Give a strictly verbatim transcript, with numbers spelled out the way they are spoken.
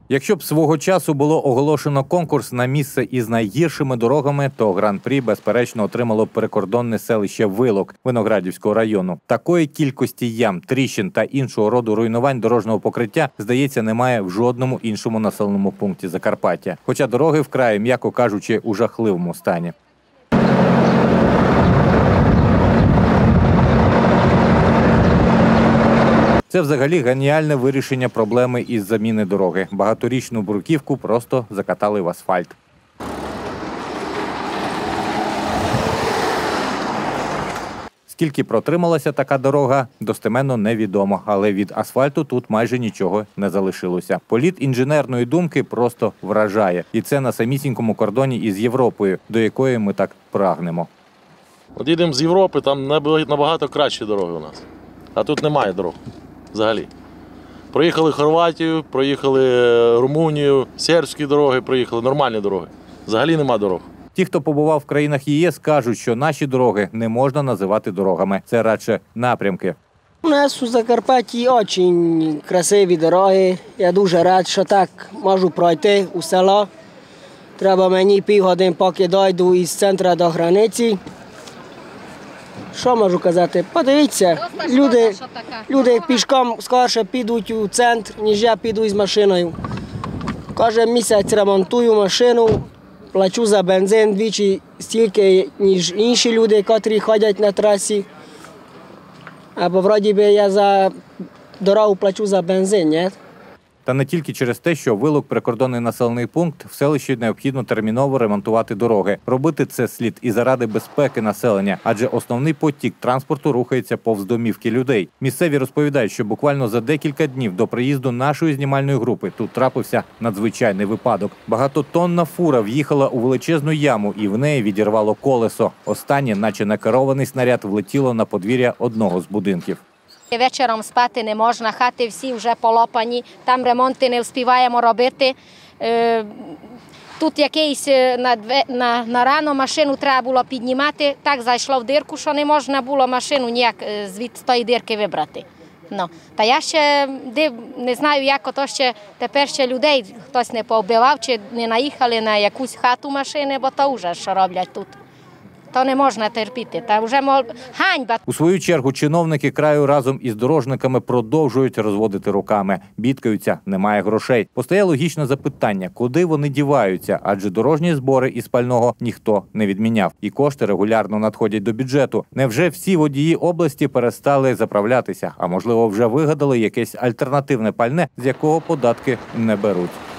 Якщо б свого часу було оголошено конкурс на місце із найгіршими дорогами, то гран-прі, безперечно, отримало б прикордонне селище Вилок Виноградівського району. Такої кількості ям, тріщин та іншого роду руйнувань дорожнього покриття, здається, немає в жодному іншому населеному пункті Закарпаття. Хоча дороги вкрай, м'яко кажучи, у жахливому стані. Це взагалі геніальне вирішення проблеми із заміни дороги. Багаторічну бруківку просто закатали в асфальт. Скільки протрималася така дорога, достеменно невідомо, але від асфальту тут майже нічого не залишилося. Політ інженерної думки просто вражає. І це на самісінькому кордоні із Європою, до якої ми так прагнемо. От їдемо з Європи, там набагато кращі дороги у нас. А тут немає дорог. Взагалі. Проїхали Хорватію, проїхали Румунію, сербські дороги проїхали, нормальні дороги. Взагалі нема дорог. Ті, хто побував в країнах ЄС, кажуть, що наші дороги не можна називати дорогами. Це радше напрямки. У нас у Закарпатті дуже красиві дороги. Я дуже рад, що так можу пройти у село. Треба мені півгодини, поки дойду із центру до границі. Що можу казати? Подивіться, люди, люди пішком скоріше підуть у центр, ніж я піду з машиною. Кожен місяць ремонтую машину, плачу за бензин двічі стільки, ніж інші люди, котрі ходять на трасі. Або вроді би я за дорогу плачу за бензин, ні? Та не тільки через те, що Вилок – прикордонний населений пункт, в селищі необхідно терміново ремонтувати дороги. Робити це слід і заради безпеки населення, адже основний потік транспорту рухається повз домівки людей. Місцеві розповідають, що буквально за декілька днів до приїзду нашої знімальної групи тут трапився надзвичайний випадок. Багатотонна фура в'їхала у величезну яму і в неї відірвало колесо. Останнє, наче накерований снаряд, влетіло на подвір'я одного з будинків. Вечором спати не можна, хати всі вже полопані, там ремонти не встигаємо робити. Тут якийсь на, на, на рано машину треба було піднімати, так зайшло в дирку, що не можна було машину ніяк звід з тої дирки вибрати. Ну, та я ще не знаю, як ото ще тепер ще людей хтось не повбивав, чи не наїхали на якусь хату машини, бо то вже що роблять тут. То не можна терпіти, та вже мол... ганьба. У свою чергу чиновники краю разом із дорожниками продовжують розводити руками. Бідкаються, немає грошей. Постає логічне запитання, куди вони діваються, адже дорожні збори із пального ніхто не відміняв. І кошти регулярно надходять до бюджету. Невже всі водії області перестали заправлятися? А можливо вже вигадали якесь альтернативне пальне, з якого податки не беруть?